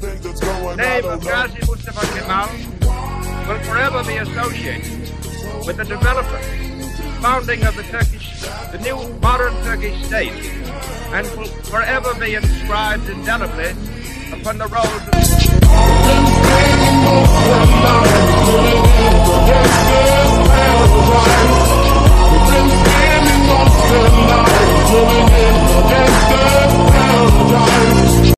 name of Ghazi Mustafa Kemal will forever be associated with the development, founding of the new modern Turkish state, and will forever be inscribed indelibly upon the rolls of